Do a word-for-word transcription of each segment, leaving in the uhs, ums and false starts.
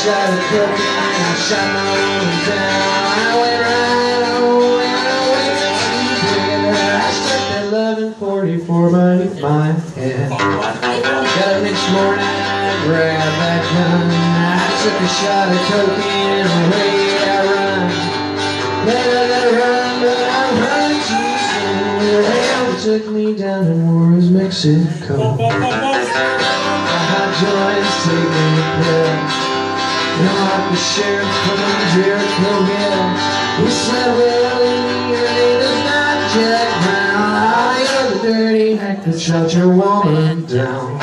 shot of cocaine, I shot my woman down. I went right home and I went to bed. I stuck that eleven forty-four beneath my head. Got up next morning, I grabbed that gun. I took a shot of cocaine and away I run. Then I gotta run, but I'm running too soon. The hell took me down to Juarez, Mexico. The hot joints take me to bed. You know, like the sheriff from Jericho Hill. He said, well, your name is not Jack Brown. Oh, you're the dirty hack that shot your woman down.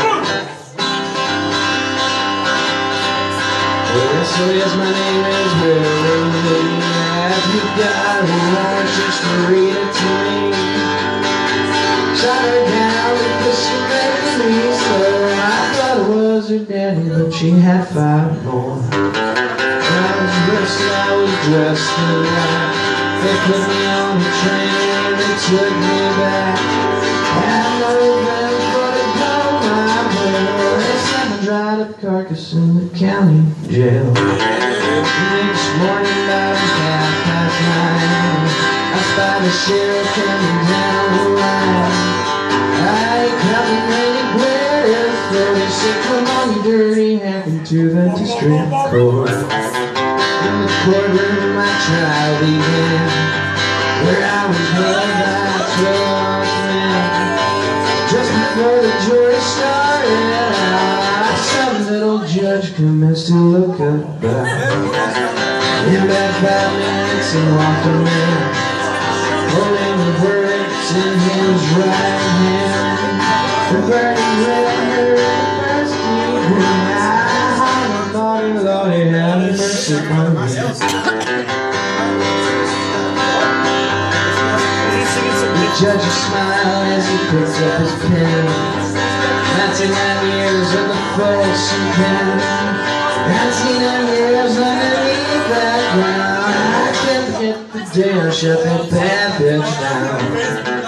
Well, so yes, my name is Willie. Have you got a warrant just to read it to me? Shot her down because she made me so. I thought it was her daddy, but she had five more. I was dressed, I was dressed in white. They put me on the train and they took me back. I know them for to go my way. They sent me dried up carcass in the county jail. The next morning about half past nine, I spied the sheriff coming down the line. I ain't coming anywhere. He said, come on, you dirty hack, into the district court. In the courtroom my trial began, where I was held by twelve men. Just before the jury started out, some little judge commenced to look up back. In about five minutes and walked a man, holding the verdicts in his right hand. The burning red and thirsty green. Ah, Lordy, Lordy, have mercy on me. The judge smiled as he picked up his pen. Ninety-nine years in the Folsom pen. Ninety-nine years underneath that ground. I can't forget the day I shut that bad bitch down.